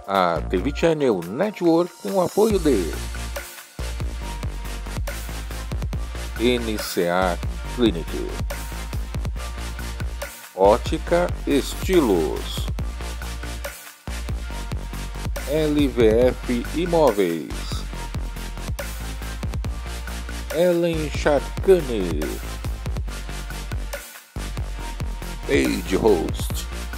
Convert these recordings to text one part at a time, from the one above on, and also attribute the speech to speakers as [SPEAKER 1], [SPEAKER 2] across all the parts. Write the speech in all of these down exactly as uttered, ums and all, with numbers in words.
[SPEAKER 1] A T V Channel Network tem o apoio de N C A Clinic, Ótica Estilos, L V F Imóveis, Ellen Charcani, Page Host.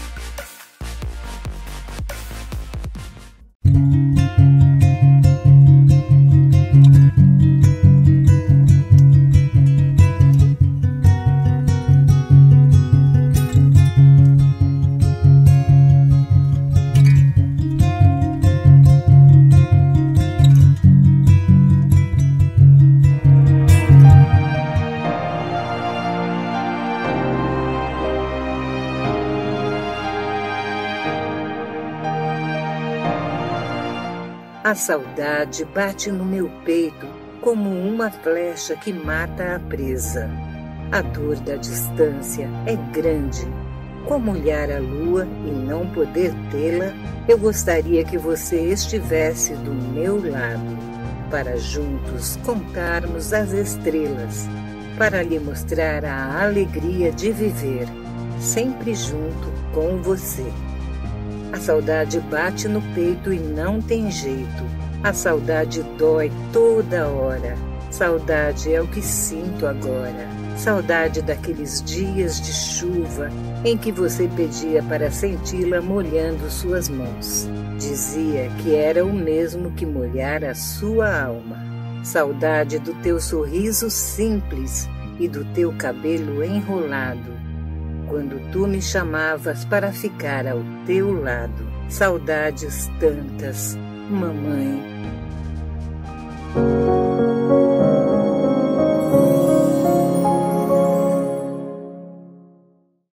[SPEAKER 2] A saudade bate no meu peito como uma flecha que mata a presa. A dor da distância é grande. Como olhar a lua e não poder tê-la, eu gostaria que você estivesse do meu lado, para juntos contarmos as estrelas, para lhe mostrar a alegria de viver, sempre junto com você. A saudade bate no peito e não tem jeito. A saudade dói toda hora. Saudade é o que sinto agora. Saudade daqueles dias de chuva em que você pedia para senti-la molhando suas mãos. Dizia que era o mesmo que molhar a sua alma. Saudade do teu sorriso simples e do teu cabelo enrolado, quando tu me chamavas para ficar ao teu lado. Saudades tantas, mamãe.